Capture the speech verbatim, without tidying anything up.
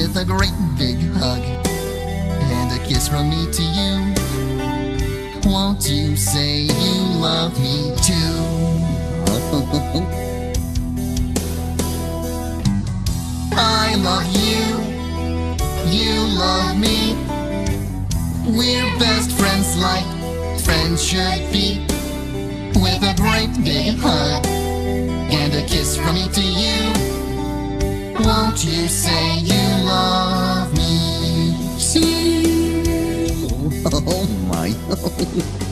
with a great big hug and a kiss from me to you. Won't you say you love me too? I love you, you love me. We're best friends like friends should be, with a great big hug and a kiss from me to you. Won't you say you love me? See? Oh my.